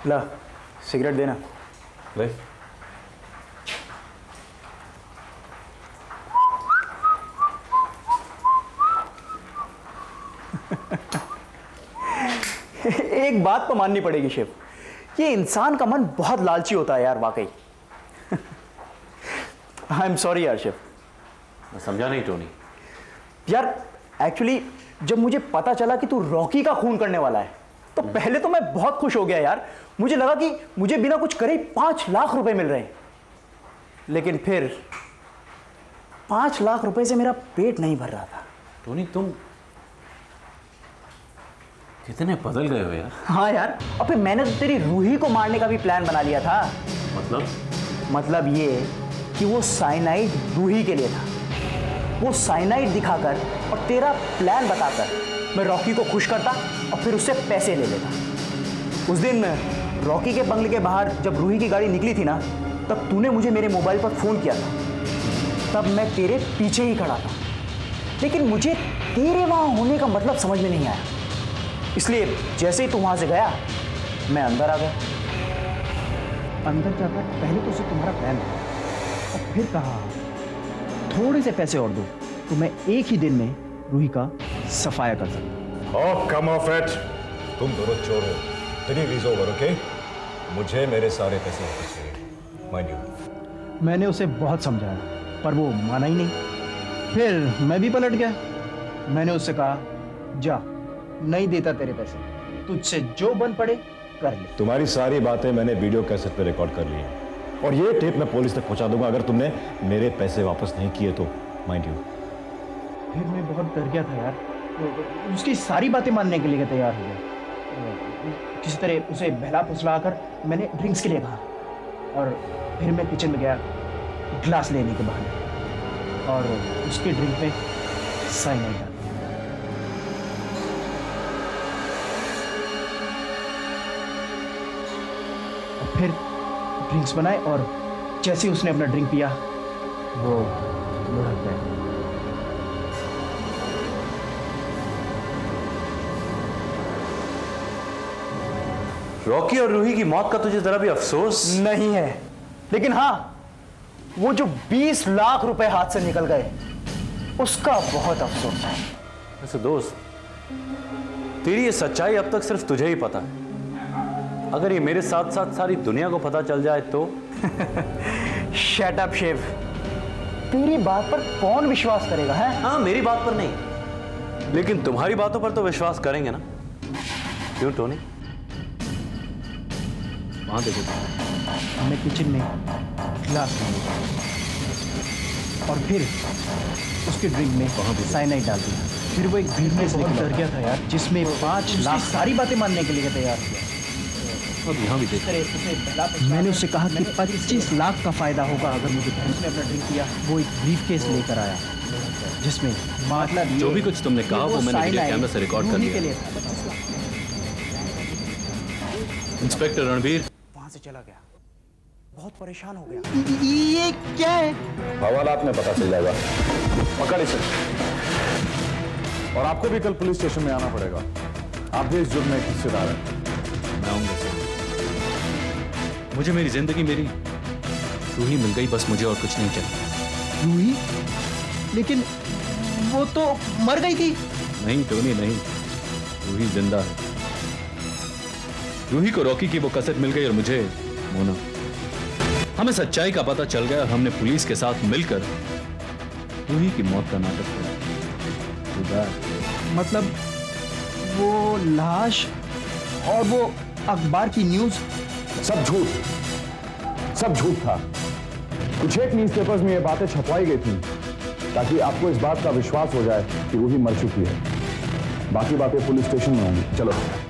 ला cigarette देना। ले। एक बात तो माननी पड़ेगी शेफ, ये इंसान का मन बहुत लालची होता है यार, वाकई। आई एम सॉरी यार शेफ। मैं समझा नहीं टोनी। यार एक्चुअली जब मुझे पता चला कि तू रॉकी का खून करने वाला है तो पहले तो मैं बहुत खुश हो गया यार। मुझे लगा कि मुझे बिना कुछ करे 5 लाख रुपए मिल रहे हैं, लेकिन फिर 5 लाख रुपए से मेरा पेट नहीं भर रहा था। टोनी तुम कितने बदल गए हो यार। हाँ यार, और फिर मैंने तो तेरी रूही को मारने का भी प्लान बना लिया था। मतलब ये कि वो साइनाइड रूही के लिए था। वो साइनाइड दिखाकर और तेरा प्लान बताकर मैं रॉकी को खुश करता और फिर उससे पैसे ले लेता। उस दिन रॉकी के बंगले के बाहर जब रूही की गाड़ी निकली थी ना, तब तूने मुझे मेरे मोबाइल पर फ़ोन किया था। तब मैं तेरे पीछे ही खड़ा था, लेकिन मुझे तेरे वहाँ होने का मतलब समझ में नहीं आया। इसलिए जैसे ही तू वहाँ से गया मैं अंदर आ गया। अंदर जाकर पहले तो उसे तुम्हारा प्लान था और फिर कहा थोड़े से पैसे और दो तो मैं एक ही दिन में रूही का सफाया कर सकता। ओह कम ऑफ इट, तुम दोनों चोर हो। Drill is over, okay? मुझे मेरे सारे पैसे वापस चाहिए, माइंड यू। मैंने उसे बहुत समझाया पर वो माना ही नहीं। फिर मैं भी पलट गया। मैंने उससे कहा जा, नहीं देता तेरे पैसे, तुझसे जो बन पड़े कर ले। तुम्हारी सारी बातें मैंने वीडियो कैसेट पे रिकॉर्ड कर ली है और ये टेप मैं पुलिस तक पहुंचा दूंगा अगर तुमने मेरे पैसे वापस नहीं किए तो, माइंड यू। फिर मैं बहुत डर गया था यार। उसकी सारी बातें मानने के लिए तैयार हो गया। किसी तरह उसे बहला फुसला कर मैंने ड्रिंक्स के लिए कहा और फिर मैं किचन में गया ग्लास लेने के बहाने और उसके ड्रिंक में साइनाइड डाला। और फिर ड्रिंक्स बनाए और जैसे उसने अपना ड्रिंक पिया वो लुढ़क गया। रॉकी और रूही की मौत का तुझे जरा भी अफसोस नहीं है, लेकिन हाँ वो जो 20 लाख रुपए हाथ से निकल गए उसका बहुत अफसोस है। वैसे दोस्त, तेरी ये सच्चाई अब तक सिर्फ तुझे ही पता है। अगर ये मेरे साथ साथ सारी दुनिया को पता चल जाए तो शट अप शेव, तेरी बात पर कौन विश्वास करेगा है? हाँ, मेरी बात पर नहीं, लेकिन तुम्हारी बातों पर तो विश्वास करेंगे ना, क्यों टोनी? वहां देखो, मैं किचन में ग्लास में और फिर उसके ड्रिंक में साइनाइड डाल दिया। फिर वो एक भीड़ में से डर गया था यार, जिसमें 5 लाख सारी बातें मानने के लिए तैयार किया। अब यहाँ भी देख। मैंने उससे कहा कि 25 लाख का फायदा होगा अगर मुझे। उसने अपना ड्रिंक किया, वो एक ब्रीफकेस लेकर आया जिसमें मतलब जो भी कुछ तुमने कहा वो मैंने वीडियो कैमरा से रिकॉर्ड कर लिया। इंस्पेक्टर रणबीर वहां से चला गया, बहुत परेशान हो गया। ये क्या है? हवालात में पता चल जाएगा। पकड़ इसे। और आपको भी कल पुलिस स्टेशन में आना पड़ेगा, आप भी इस जुर्म में हिस्सेदार हैं। मैं आऊंगा सर। मुझे मेरी जिंदगी, मेरी रूही मिल गई, बस मुझे और कुछ नहीं चाहिए। रूही? लेकिन वो तो मर गई थी। नहीं टोनी नहीं, रूही जिंदा है। रूही को रॉकी की वो कैसेट मिल गई और मुझे मोना। हमें सच्चाई का पता चल गया और हमने पुलिस के साथ मिलकर रूही की मौत का नाटक किया। मतलब वो लाश और वो अखबार की न्यूज सब झूठ था। कुछ एक न्यूज़पेपर्स में ये बातें छपवाई गई थी ताकि आपको इस बात का विश्वास हो जाए कि रूही मर चुकी है। बाकी बातें पुलिस स्टेशन में होंगी। चलो।